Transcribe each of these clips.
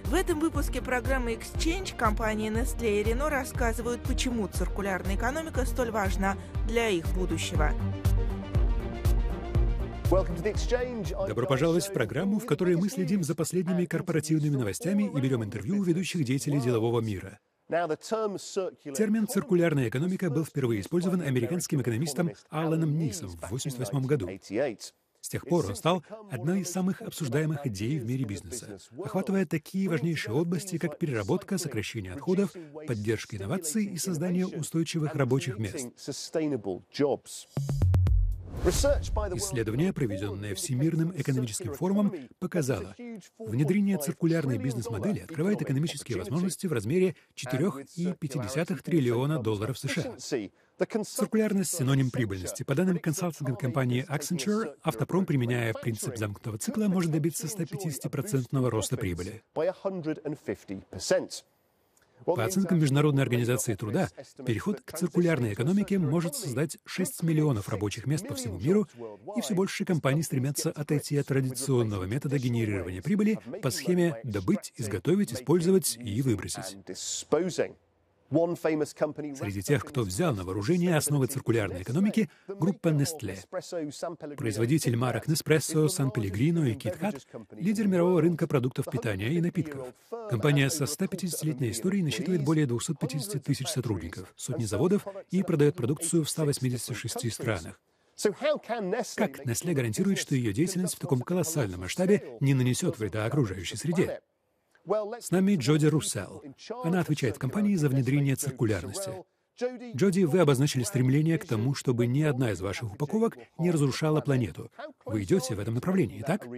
В этом выпуске программы Exchange компании Nestlé и Renault рассказывают, почему циркулярная экономика столь важна для их будущего. Добро пожаловать в программу, в которой мы следим за последними корпоративными новостями и берем интервью у ведущих деятелей делового мира. Термин «циркулярная экономика» был впервые использован американским экономистом Алланом Нисом в 1988 году. С тех пор он стал одной из самых обсуждаемых идей в мире бизнеса, охватывая такие важнейшие области, как переработка, сокращение отходов, поддержка инноваций и создание устойчивых рабочих мест. Исследование, проведенное Всемирным экономическим форумом, показало, внедрение циркулярной бизнес-модели открывает экономические возможности в размере $4,5 триллиона США. Циркулярность — синоним прибыльности. По данным консалтинговой компании Accenture, автопром, применяя принцип замкнутого цикла, может добиться 150% роста прибыли. По оценкам Международной организации труда, переход к циркулярной экономике может создать 6 миллионов рабочих мест по всему миру, и все больше компаний стремятся отойти от традиционного метода генерирования прибыли по схеме «добыть, изготовить, использовать и выбросить». Среди тех, кто взял на вооружение основы циркулярной экономики, группа Nestlé. Производитель марок Nespresso, San Pellegrino и KitKat — лидер мирового рынка продуктов питания и напитков. Компания со 150-летней историей насчитывает более 250 тысяч сотрудников, сотни заводов и продает продукцию в 186 странах. Как Nestlé гарантирует, что ее деятельность в таком колоссальном масштабе не нанесет вреда окружающей среде? С нами Джоди Руссел. Она отвечает в компании за внедрение циркулярности. Джоди, вы обозначили стремление к тому, чтобы ни одна из ваших упаковок не разрушала планету. Вы идете в этом направлении, так?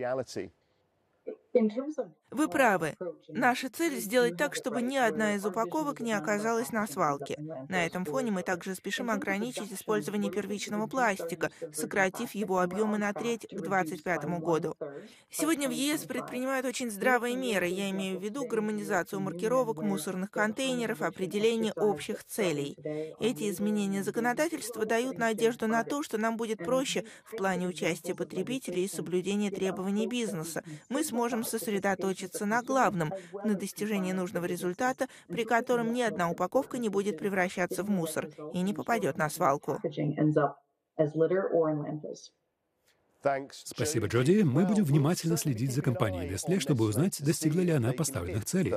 Вы правы. Наша цель — сделать так, чтобы ни одна из упаковок не оказалась на свалке. На этом фоне мы также спешим ограничить использование первичного пластика, сократив его объемы на треть к 2025 году. Сегодня в ЕС предпринимают очень здравые меры. Я имею в виду гармонизацию маркировок, мусорных контейнеров, определение общих целей. Эти изменения законодательства дают надежду на то, что нам будет проще в плане участия потребителей и соблюдения требований бизнеса. Мы сможем сосредоточиться на главном, на достижении нужного результата, при котором ни одна упаковка не будет превращаться в мусор и не попадет на свалку. Спасибо, Джоди. Мы будем внимательно следить за компанией Nestlé, чтобы узнать, достигла ли она поставленных целей.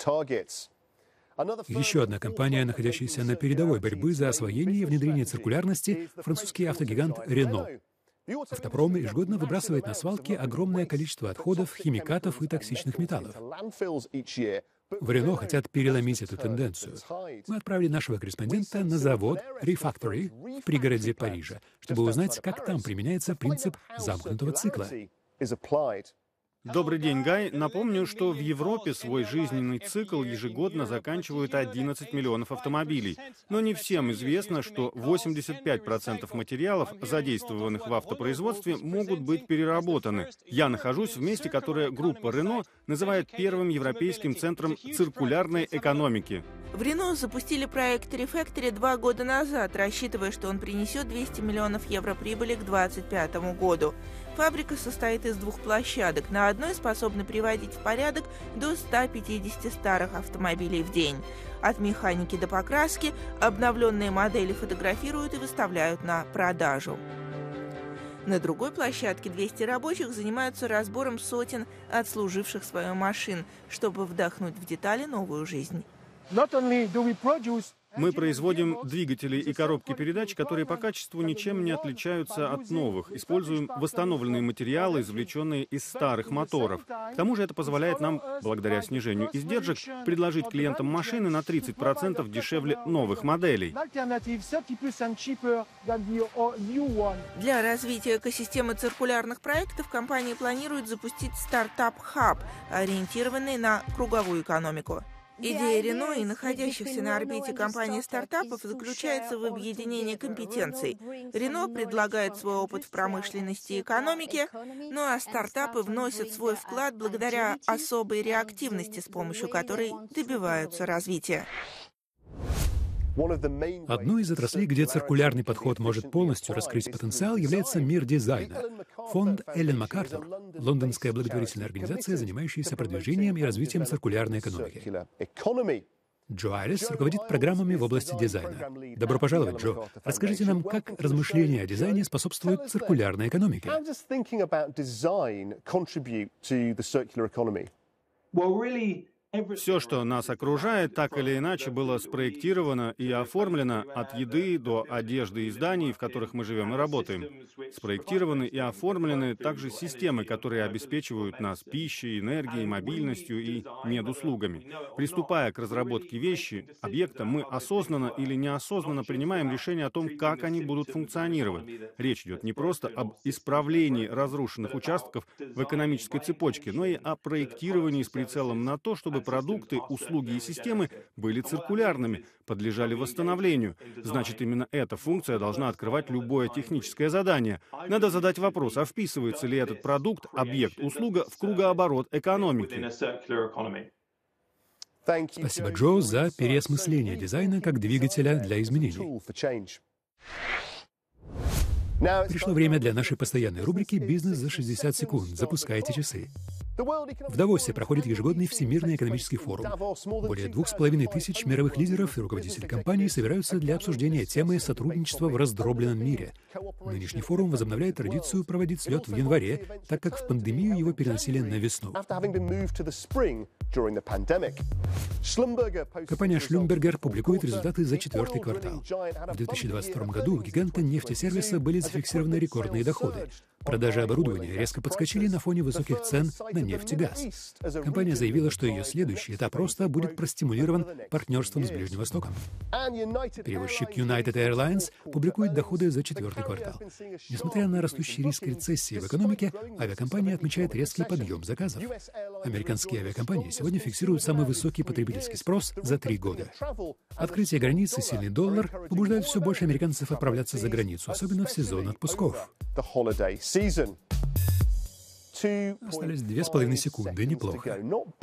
Еще одна компания, находящаяся на передовой борьбы за освоение и внедрение циркулярности, французский автогигант Renault. Автопром ежегодно выбрасывает на свалки огромное количество отходов, химикатов и токсичных металлов. В Renault хотят переломить эту тенденцию. Мы отправили нашего корреспондента на завод Refactory в пригороде Парижа, чтобы узнать, как там применяется принцип замкнутого цикла. Добрый день, Гай. Напомню, что в Европе свой жизненный цикл ежегодно заканчивают 11 миллионов автомобилей. Но не всем известно, что 85% материалов, задействованных в автопроизводстве, могут быть переработаны. Я нахожусь в месте, которое группа Renault называет первым европейским центром циркулярной экономики. В Renault запустили проект Refactory 2 года назад, рассчитывая, что он принесет 200 миллионов евро прибыли к 2025 году. Фабрика состоит из 2 площадок. На одной способны приводить в порядок до 150 старых автомобилей в день. От механики до покраски обновленные модели фотографируют и выставляют на продажу. На другой площадке 200 рабочих занимаются разбором сотен отслуживших свою машин, чтобы вдохнуть в детали новую жизнь. Мы производим двигатели и коробки передач, которые по качеству ничем не отличаются от новых. Используем восстановленные материалы, извлеченные из старых моторов. К тому же это позволяет нам, благодаря снижению издержек, предложить клиентам машины на 30% дешевле новых моделей. Для развития экосистемы циркулярных проектов компания планирует запустить стартап-хаб, ориентированный на круговую экономику. Идея Renault и находящихся на орбите компаний стартапов заключается в объединении компетенций. Renault предлагает свой опыт в промышленности и экономике, ну а стартапы вносят свой вклад благодаря особой реактивности, с помощью которой добиваются развития. Одной из отраслей, где циркулярный подход может полностью раскрыть потенциал, является мир дизайна. Фонд Эллен МакАртур — лондонская благотворительная организация, занимающаяся продвижением и развитием циркулярной экономики. Джо Айрис руководит программами в области дизайна. Добро пожаловать, Джо. Расскажите нам, как размышления о дизайне способствуют циркулярной экономике. Все, что нас окружает, так или иначе было спроектировано и оформлено от еды до одежды и зданий, в которых мы живем и работаем. Спроектированы и оформлены также системы, которые обеспечивают нас пищей, энергией, мобильностью и медуслугами. Приступая к разработке вещи, объекта, мы осознанно или неосознанно принимаем решение о том, как они будут функционировать. Речь идет не просто об исправлении разрушенных участков в экономической цепочке, но и о проектировании с прицелом на то, чтобы продукты, услуги и системы были циркулярными, подлежали восстановлению. Значит, именно эта функция должна открывать любое техническое задание. Надо задать вопрос, а вписывается ли этот продукт, объект, услуга в кругооборот экономики. Спасибо, Джо, за переосмысление дизайна как двигателя для изменений. Пришло время для нашей постоянной рубрики «Бизнес за 60 секунд». Запускайте часы. В Давосе проходит ежегодный Всемирный экономический форум. Более 2500 мировых лидеров и руководителей компаний собираются для обсуждения темы сотрудничества в раздробленном мире. Нынешний форум возобновляет традицию проводить слет в январе, так как в пандемию его переносили на весну. Компания Schlumberger публикует результаты за четвертый квартал. В 2022 году у гиганта нефтесервиса были зафиксированы рекордные доходы. Продажи оборудования резко подскочили на фоне высоких цен на нефть и газ. Компания заявила, что ее следующий этап роста будет простимулирован партнерством с Ближним Востоком. Перевозчик United Airlines публикует доходы за четвертый квартал. Несмотря на растущий риск рецессии в экономике, авиакомпания отмечает резкий подъем заказов. Американские авиакомпании сегодня фиксируют самый высокий потребительский спрос за 3 года. Открытие границ и сильный доллар побуждают все больше американцев отправляться за границу, особенно в сезон отпусков. Остались 2,5 секунды, неплохо.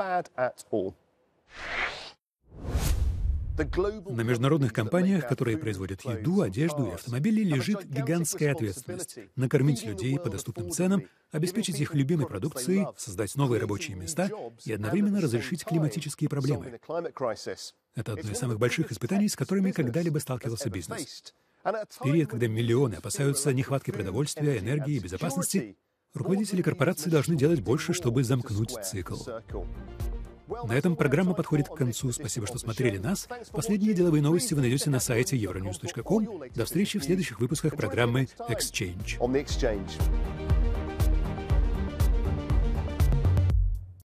На международных компаниях, которые производят еду, одежду и автомобили, лежит гигантская ответственность — накормить людей по доступным ценам, обеспечить их любимой продукцией, создать новые рабочие места и одновременно разрешить климатические проблемы. Это одно из самых больших испытаний, с которыми когда-либо сталкивался бизнес. В период, когда миллионы опасаются нехватки продовольствия, энергии и безопасности, руководители корпораций должны делать больше, чтобы замкнуть цикл. На этом программа подходит к концу. Спасибо, что смотрели нас. Последние деловые новости вы найдете на сайте euronews.com. До встречи в следующих выпусках программы Exchange.